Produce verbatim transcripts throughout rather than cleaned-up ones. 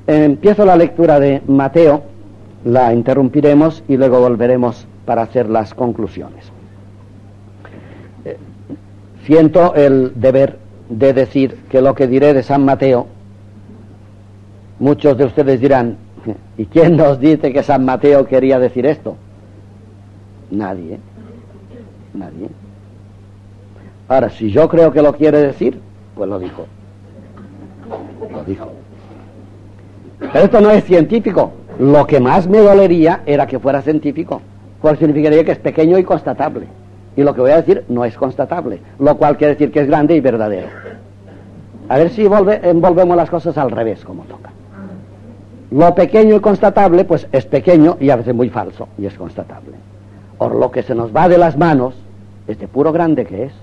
Empiezo la lectura de Mateo, la interrumpiremos y luego volveremos para hacer las conclusiones. Eh, siento el deber de decir que lo que diré de San Mateo, muchos de ustedes dirán, ¿y quién nos dice que San Mateo quería decir esto? Nadie, nadie. Ahora, si yo creo que lo quiere decir, pues lo dijo. Lo dijo. Pero esto no es científico. Lo que más me dolería era que fuera científico, porque significaría que es pequeño y constatable. Y lo que voy a decir no es constatable, lo cual quiere decir que es grande y verdadero. A ver si volve, envolvemos las cosas al revés, como toca. Lo pequeño y constatable, pues es pequeño y a veces muy falso, y es constatable. Por lo que se nos va de las manos, es de puro grande que es.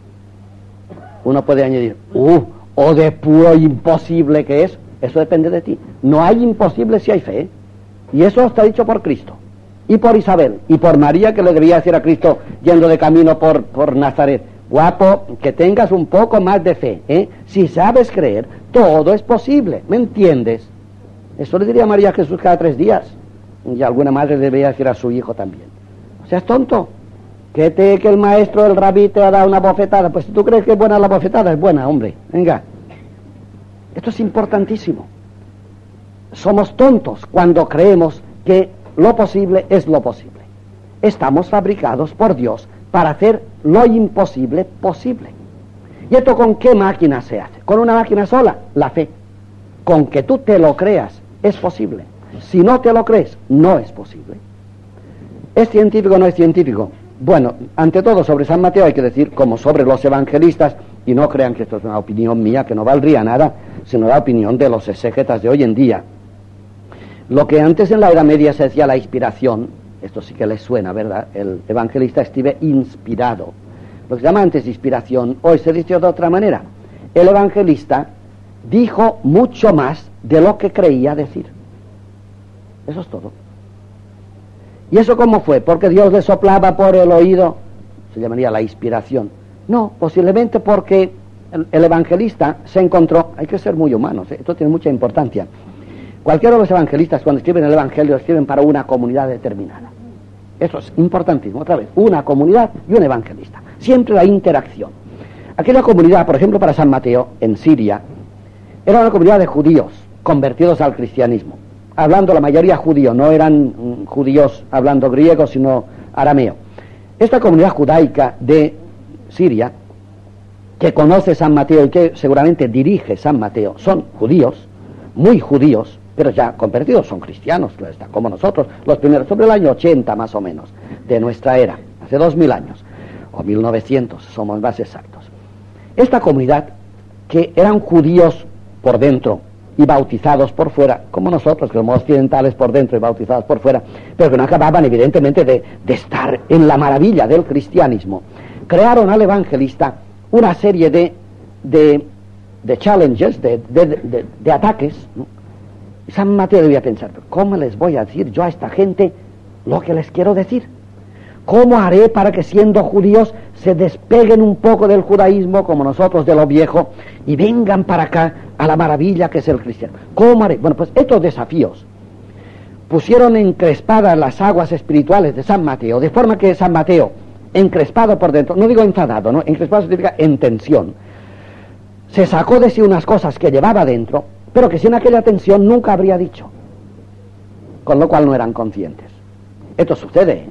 Uno puede añadir, uh, o de puro imposible que es. Eso depende de ti. No hay imposible si hay fe, ¿eh? Y eso está dicho por Cristo, y por Isabel, y por María, que le debía decir a Cristo yendo de camino por, por Nazaret: guapo, que tengas un poco más de fe, ¿eh? Si sabes creer, todo es posible, ¿me entiendes? Eso le diría María a Jesús cada tres días, y alguna madre debería decir a su hijo también. O sea, es tonto, que, te, que el maestro, el rabí, te ha dado una bofetada. Pues si tú crees que es buena la bofetada, es buena, hombre, venga. Esto es importantísimo. Somos tontos cuando creemos que lo posible es lo posible. Estamos fabricados por Dios para hacer lo imposible posible. ¿Y esto con qué máquina se hace? Con una máquina sola, la fe. Con que tú te lo creas es posible. Si no te lo crees, no es posible. ¿Es científico o no es científico? Bueno, ante todo sobre San Mateo hay que decir, como sobre los evangelistas, y no crean que esto es una opinión mía que no valdría nada, sino la opinión de los exégetas de hoy en día. Lo que antes en la Edad Media se decía la inspiración, esto sí que les suena, ¿verdad? El evangelista estive inspirado. Lo que se llama antes inspiración, hoy se dice de otra manera. El evangelista dijo mucho más de lo que creía decir. Eso es todo. ¿Y eso cómo fue? ¿Porque Dios le soplaba por el oído? Se llamaría la inspiración. No, posiblemente porque el, el evangelista se encontró, hay que ser muy humanos, ¿eh? Esto tiene mucha importancia. Cualquiera de los evangelistas cuando escriben el evangelio escriben para una comunidad determinada. Eso es importantísimo, otra vez, una comunidad y un evangelista. Siempre la interacción. Aquella comunidad, por ejemplo, para San Mateo, en Siria, era una comunidad de judíos convertidos al cristianismo. Hablando la mayoría judío, no eran mm, judíos hablando griego, sino arameo. Esta comunidad judaica de Siria, que conoce San Mateo y que seguramente dirige San Mateo, son judíos, muy judíos, pero ya convertidos, son cristianos, claro está, como nosotros, los primeros, sobre el año ochenta más o menos, de nuestra era, hace dos mil años, o mil novecientos, somos más exactos. Esta comunidad, que eran judíos por dentro y bautizados por fuera, como nosotros, que somos occidentales por dentro y bautizados por fuera, pero que no acababan evidentemente de, de estar en la maravilla del cristianismo, crearon al evangelista una serie de, de, de challenges, de, de, de, de ataques, ¿no? San Mateo debía pensar, ¿cómo les voy a decir yo a esta gente lo que les quiero decir? ¿Cómo haré para que siendo judíos se despeguen un poco del judaísmo como nosotros de lo viejo y vengan para acá a la maravilla que es el cristiano? ¿Cómo haré? Bueno, pues estos desafíos pusieron encrespadas las aguas espirituales de San Mateo, de forma que San Mateo, encrespado por dentro, no digo enfadado, ¿no? Encrespado significa en tensión, se sacó de sí unas cosas que llevaba dentro, pero que sin aquella tensión nunca habría dicho, con lo cual no eran conscientes. Esto sucede, ¿eh?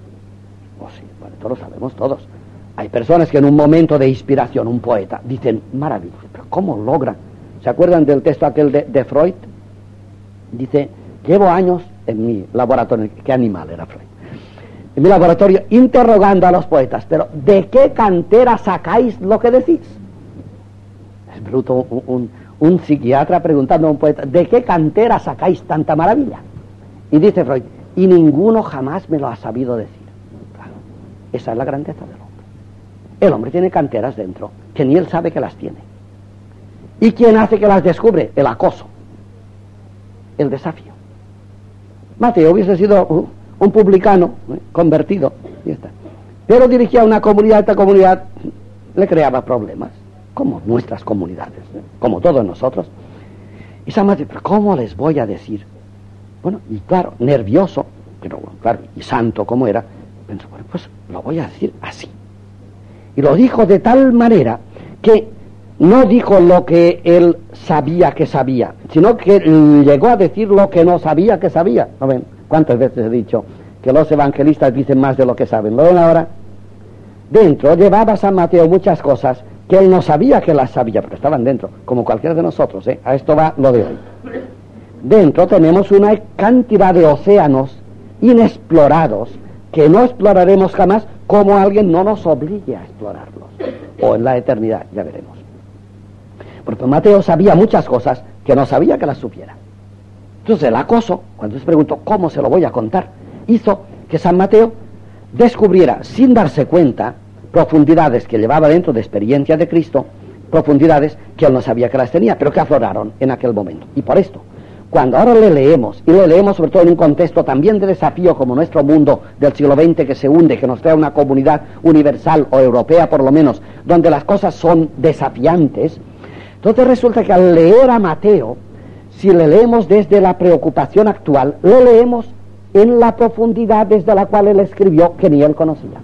Oh, sí, bueno, esto lo sabemos todos. Hay personas que en un momento de inspiración, un poeta, dicen, maravilloso, pero ¿cómo logra? ¿Se acuerdan del texto aquel de, de Freud? Dice, llevo años en mi laboratorio, qué animal era Freud, en mi laboratorio interrogando a los poetas, pero ¿de qué cantera sacáis lo que decís? Es bruto un, un, un psiquiatra preguntando a un poeta, ¿de qué cantera sacáis tanta maravilla? Y dice Freud, y ninguno jamás me lo ha sabido decir. Claro, esa es la grandeza del hombre. El hombre tiene canteras dentro, que ni él sabe que las tiene. ¿Y quién hace que las descubre? El acoso, el desafío. Mateo hubiese sido uh, un publicano, ¿eh? convertido, y está. Pero dirigía una comunidad, esta comunidad le creaba problemas, como nuestras comunidades, ¿eh? como todos nosotros. Y San Mateo, ¿pero cómo les voy a decir? Bueno, y claro, nervioso, pero claro, y santo como era, pensó, bueno, pues lo voy a decir así. Y lo dijo de tal manera que no dijo lo que él sabía que sabía, sino que llegó a decir lo que no sabía que sabía. ¿No ven? ¿Cuántas veces he dicho que los evangelistas dicen más de lo que saben? ¿Lo ven ahora? Dentro llevaba San Mateo muchas cosas que él no sabía que las sabía, pero estaban dentro, como cualquiera de nosotros, ¿eh? A esto va lo de hoy. Dentro tenemos una cantidad de océanos inexplorados que no exploraremos jamás, como alguien no nos obligue a explorarlos, o en la eternidad, ya veremos. Porque Mateo sabía muchas cosas que no sabía que las supiera. Entonces el acoso, cuando se preguntó cómo se lo voy a contar, hizo que San Mateo descubriera, sin darse cuenta, profundidades que llevaba dentro de experiencia de Cristo, profundidades que él no sabía que las tenía, pero que afloraron en aquel momento. Y por esto, cuando ahora le leemos, y le leemos sobre todo en un contexto también de desafío como nuestro mundo del siglo veinte que se hunde, que nos trae una comunidad universal o europea por lo menos, donde las cosas son desafiantes, entonces resulta que al leer a Mateo, si le leemos desde la preocupación actual, le leemos en la profundidad desde la cual él escribió que ni él conocía.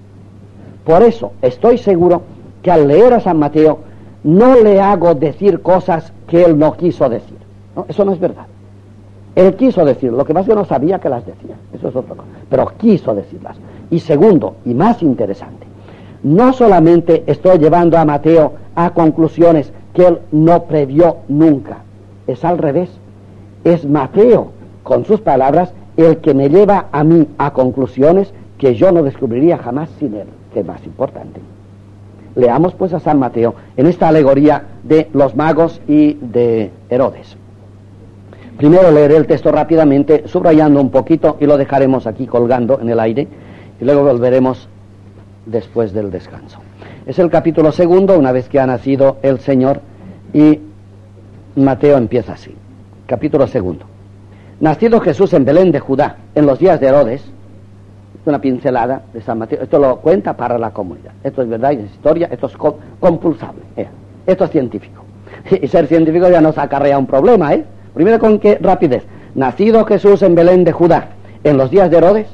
Por eso estoy seguro que al leer a San Mateo no le hago decir cosas que él no quiso decir. No, eso no es verdad. Él quiso decir, lo que más yo no sabía que las decía, eso es otra cosa, pero quiso decirlas. Y segundo, y más interesante, no solamente estoy llevando a Mateo a conclusiones que él no previó nunca, es al revés, es Mateo, con sus palabras, el que me lleva a mí a conclusiones que yo no descubriría jamás sin él, que es más importante. Leamos pues a San Mateo en esta alegoría de los magos y de Herodes. Primero leeré el texto rápidamente, subrayando un poquito, y lo dejaremos aquí colgando en el aire, y luego volveremos después del descanso. Es el capítulo segundo, una vez que ha nacido el Señor, y Mateo empieza así. Capítulo segundo. Nacido Jesús en Belén de Judá, en los días de Herodes, una pincelada de San Mateo, esto lo cuenta para la comunidad. Esto es verdad, es historia, esto es compulsable, eh. Esto es científico. Y ser científico ya nos acarrea un problema, ¿eh? Primero, ¿con qué rapidez? Nacido Jesús en Belén de Judá, en los días de Herodes.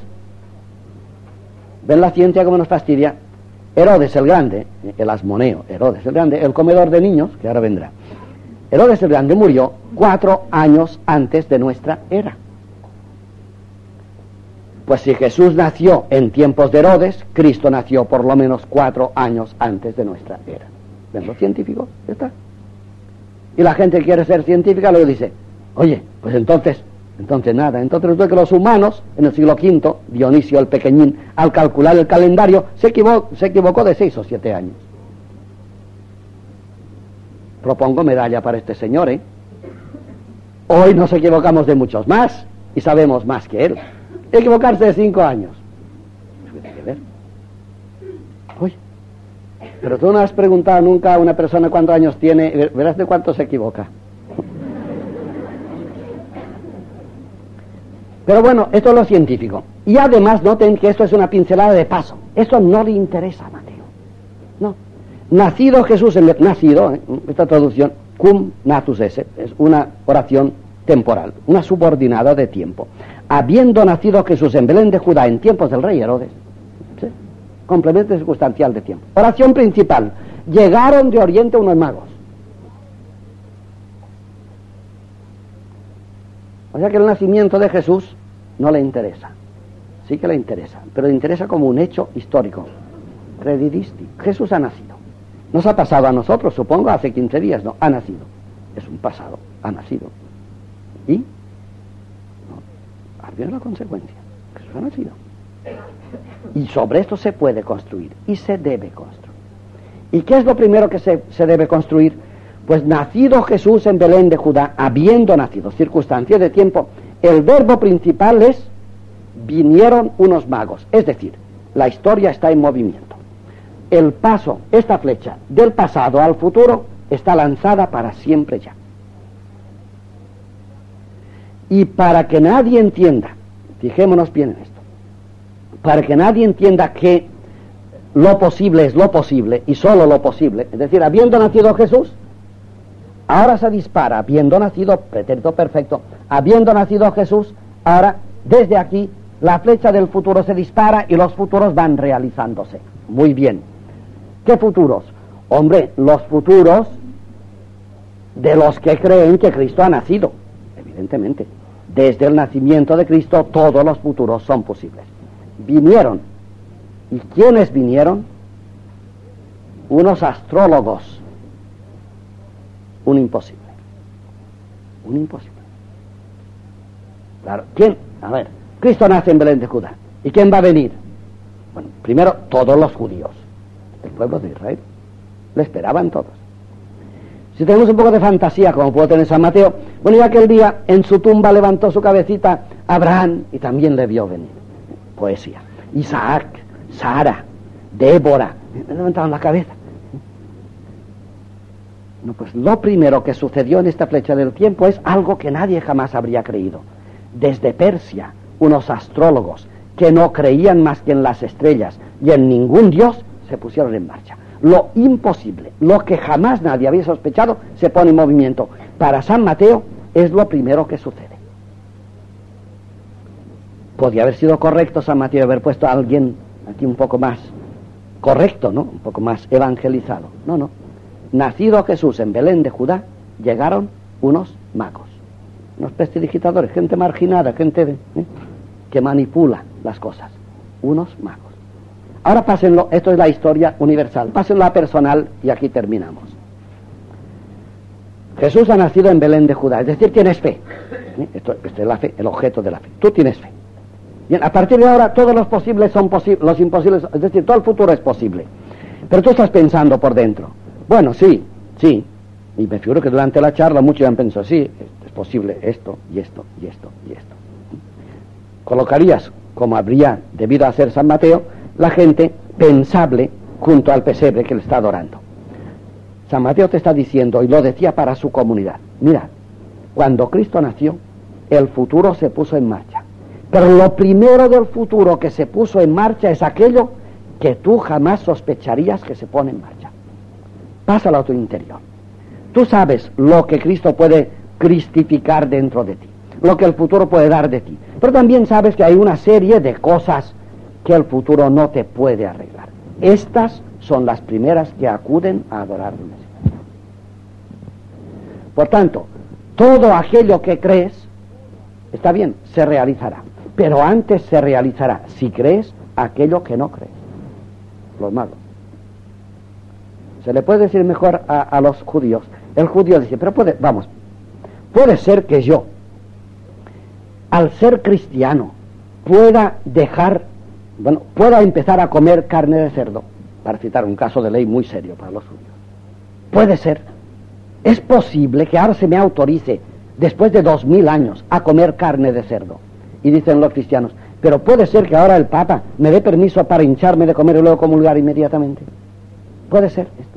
¿Ven la ciencia cómo nos fastidia? Herodes el Grande, el asmoneo, Herodes el Grande, el comedor de niños, que ahora vendrá. Herodes el Grande murió cuatro años antes de nuestra era. Pues si Jesús nació en tiempos de Herodes, Cristo nació por lo menos cuatro años antes de nuestra era. ¿Ven lo científico? Ya está. Y la gente que quiere ser científica luego dice, oye, pues entonces, entonces nada, entonces resulta que los humanos, en el siglo quinto, Dionisio el Pequeñín, al calcular el calendario, se equivocó, se equivocó de seis o siete años. Propongo medalla para este señor, ¿eh? Hoy nos equivocamos de muchos más, y sabemos más que él. Equivocarse de cinco años. Tiene que ver. Uy, pero tú no has preguntado nunca a una persona cuántos años tiene, verás de cuánto se equivoca. Pero bueno, esto es lo científico. Y además noten que esto es una pincelada de paso. Esto no le interesa a Mateo. No. Nacido Jesús, en nacido, ¿eh? Esta traducción, cum natus esse, es una oración temporal, una subordinada de tiempo. Habiendo nacido Jesús en Belén de Judá en tiempos del rey Herodes, ¿sí? Complemento circunstancial de tiempo. Oración principal. Llegaron de Oriente unos magos. O sea que el nacimiento de Jesús no le interesa. Sí que le interesa, pero le interesa como un hecho histórico. Predidisti. Jesús ha nacido. Nos ha pasado a nosotros, supongo, hace quince días, ¿no? Ha nacido. Es un pasado. Ha nacido. ¿Y? No. Ahora viene la consecuencia. Jesús ha nacido. Y sobre esto se puede construir. Y se debe construir. ¿Y qué es lo primero que se, se debe construir? Pues nacido Jesús en Belén de Judá, habiendo nacido, circunstancia de tiempo, el verbo principal es vinieron unos magos. Es decir, la historia está en movimiento. El paso, esta flecha, del pasado al futuro, está lanzada para siempre ya. Y para que nadie entienda, fijémonos bien en esto, para que nadie entienda que lo posible es lo posible y solo lo posible, es decir, habiendo nacido Jesús, ahora se dispara, habiendo nacido, pretérito perfecto, habiendo nacido Jesús, ahora desde aquí la flecha del futuro se dispara y los futuros van realizándose. Muy bien. ¿Qué futuros? Hombre, los futuros de los que creen que Cristo ha nacido, evidentemente. Desde el nacimiento de Cristo todos los futuros son posibles. Vinieron. ¿Y quiénes vinieron? Unos astrólogos. Un imposible. Un imposible. Claro, ¿quién? A ver, Cristo nace en Belén de Judá. ¿Y quién va a venir? Bueno, primero todos los judíos, el pueblo de Israel. Le esperaban todos. Si tenemos un poco de fantasía, como puede tener San Mateo, bueno, ya aquel día en su tumba levantó su cabecita Abraham y también le vio venir. Poesía. Isaac, Sara, Débora, levantaron la cabeza. No, pues lo primero que sucedió en esta flecha del tiempo es algo que nadie jamás habría creído. Desde Persia, unos astrólogos que no creían más que en las estrellas y en ningún dios, se pusieron en marcha. Lo imposible, lo que jamás nadie había sospechado, se pone en movimiento. Para San Mateo es lo primero que sucede. Podría haber sido correcto San Mateo haber puesto a alguien aquí un poco más correcto, ¿no? Un poco más evangelizado. No, no. Nacido Jesús en Belén de Judá, llegaron unos magos, unos prestidigitadores, gente marginada, gente de, ¿eh? que manipula las cosas. Unos magos. Ahora pásenlo, esto es la historia universal, pásenlo a personal y aquí terminamos. Jesús ha nacido en Belén de Judá, es decir, tienes fe. ¿Eh? Esto, esto es la fe, el objeto de la fe. Tú tienes fe. Bien, a partir de ahora todos los posibles son posibles, los imposibles, es decir, todo el futuro es posible. Pero tú estás pensando por dentro, bueno, sí, sí, y me figuro que durante la charla muchos han pensado, sí, es posible esto, y esto, y esto, y esto. Colocarías, como habría debido hacer San Mateo, la gente pensable junto al pesebre que le está adorando. San Mateo te está diciendo, y lo decía para su comunidad, mira, cuando Cristo nació, el futuro se puso en marcha. Pero lo primero del futuro que se puso en marcha es aquello que tú jamás sospecharías que se pone en marcha. Pásalo a tu interior. Tú sabes lo que Cristo puede cristificar dentro de ti, lo que el futuro puede dar de ti. Pero también sabes que hay una serie de cosas que el futuro no te puede arreglar. Estas son las primeras que acuden a adorar al Mesías. Por tanto, todo aquello que crees, está bien, se realizará. Pero antes se realizará, si crees, aquello que no crees. Los magos. Se le puede decir mejor a, a los judíos. El judío dice, pero puede, vamos, puede ser que yo, al ser cristiano, pueda dejar, bueno, pueda empezar a comer carne de cerdo, para citar un caso de ley muy serio para los judíos. Puede ser. Es posible que ahora se me autorice, después de dos mil años, a comer carne de cerdo. Y dicen los cristianos, pero puede ser que ahora el Papa me dé permiso para hincharme de comer y luego comulgar inmediatamente. Puede ser esto.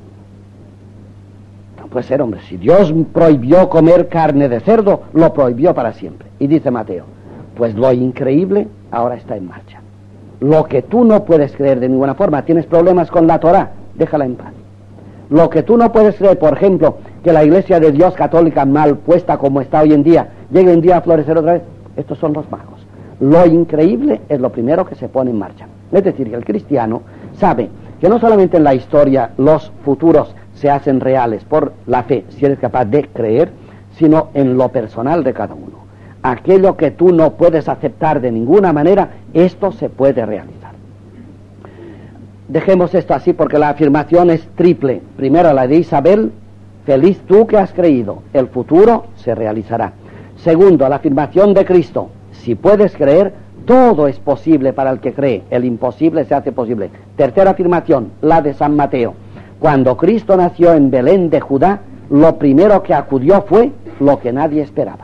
No puede ser, hombre. Si Dios prohibió comer carne de cerdo, lo prohibió para siempre. Y dice Mateo, pues lo increíble ahora está en marcha. Lo que tú no puedes creer de ninguna forma, tienes problemas con la Torá, déjala en paz. Lo que tú no puedes creer, por ejemplo, que la Iglesia de Dios católica mal puesta como está hoy en día, llegue un día a florecer otra vez, estos son los magos. Lo increíble es lo primero que se pone en marcha. Es decir, que el cristiano sabe que no solamente en la historia los futuros se hacen reales por la fe, si eres capaz de creer, sino en lo personal de cada uno. Aquello que tú no puedes aceptar de ninguna manera, esto se puede realizar. Dejemos esto así porque la afirmación es triple. Primero la de Isabel, feliz tú que has creído, el futuro se realizará. Segundo, la afirmación de Cristo, si puedes creer, todo es posible para el que cree, el imposible se hace posible. Tercera afirmación, la de San Mateo, cuando Cristo nació en Belén de Judá, lo primero que acudió fue lo que nadie esperaba.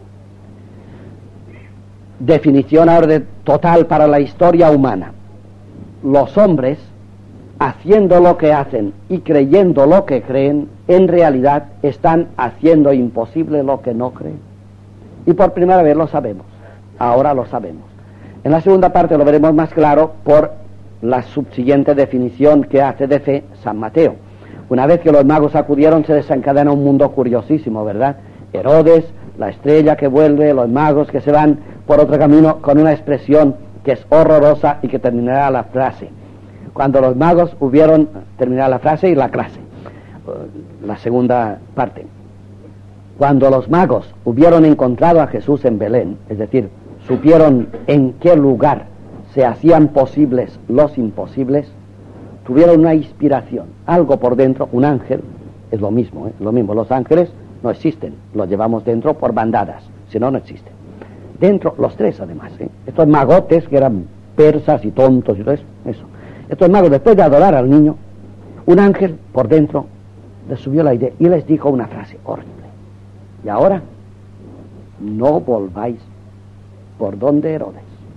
Definición ahora de total para la historia humana. Los hombres, haciendo lo que hacen y creyendo lo que creen, en realidad están haciendo imposible lo que no creen. Y por primera vez lo sabemos, ahora lo sabemos. En la segunda parte lo veremos más claro por la subsiguiente definición que hace de fe San Mateo. Una vez que los magos acudieron, se desencadena un mundo curiosísimo, ¿verdad? Herodes, la estrella que vuelve, los magos que se van por otro camino, con una expresión que es horrorosa y que terminará la frase. Cuando los magos hubieron, terminará la frase y la clase, la segunda parte. Cuando los magos hubieron encontrado a Jesús en Belén, es decir, supieron en qué lugar se hacían posibles los imposibles, tuvieron una inspiración, algo por dentro, un ángel, es lo mismo, ¿eh? lo mismo, los ángeles no existen, los llevamos dentro por bandadas, si no, no existen. Dentro, los tres además, ¿eh? estos magotes que eran persas y tontos y todo eso, eso. Estos magos, después de adorar al niño, un ángel por dentro les subió la idea y les dijo una frase horrible. Y ahora, no volváis por donde Herodes.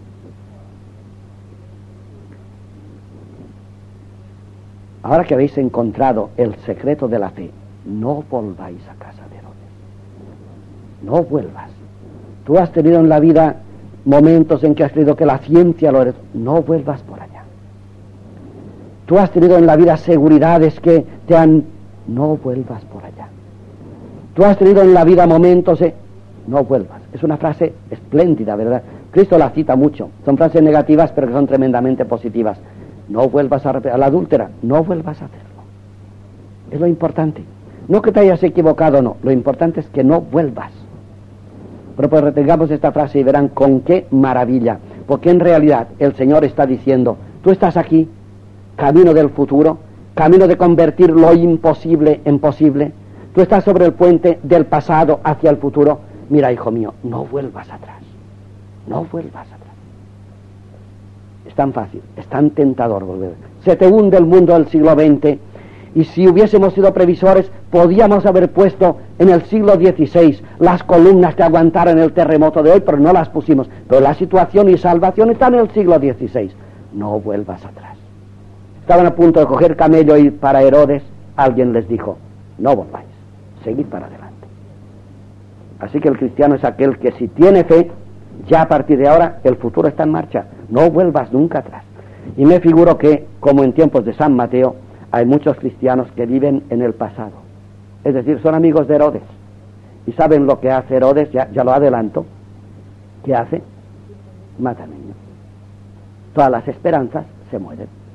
Ahora que habéis encontrado el secreto de la fe, no volváis a casa de Herodes. No vuelvas. Tú has tenido en la vida momentos en que has creído que la ciencia lo eres. No vuelvas por allá. Tú has tenido en la vida seguridades que te han... No vuelvas por allá. Tú has tenido en la vida momentos de... No vuelvas. Es una frase espléndida, ¿verdad? Cristo la cita mucho. Son frases negativas, pero que son tremendamente positivas. No vuelvas a, a la adúltera. No vuelvas a hacerlo. Es lo importante. No que te hayas equivocado, no. Lo importante es que no vuelvas. Pero pues retengamos esta frase y verán con qué maravilla. Porque en realidad el Señor está diciendo, tú estás aquí, camino del futuro, camino de convertir lo imposible en posible. Tú estás sobre el puente del pasado hacia el futuro. Mira, hijo mío, no vuelvas atrás. No vuelvas atrás. Es tan fácil, es tan tentador volver. Se te hunde el mundo del siglo veinte y si hubiésemos sido previsores, podíamos haber puesto en el siglo dieciséis las columnas que aguantaran el terremoto de hoy, pero no las pusimos. Pero la situación y salvación están en el siglo dieciséis. No vuelvas atrás. Estaban a punto de coger camello y ir para Herodes. Alguien les dijo, no volváis, seguid para adelante. Así que el cristiano es aquel que si tiene fe, ya a partir de ahora el futuro está en marcha. No vuelvas nunca atrás. Y me figuro que, como en tiempos de San Mateo, hay muchos cristianos que viven en el pasado. Es decir, son amigos de Herodes. Y saben lo que hace Herodes, ya, ya lo adelanto. ¿Qué hace? Mata al niño. Todas las esperanzas se mueren.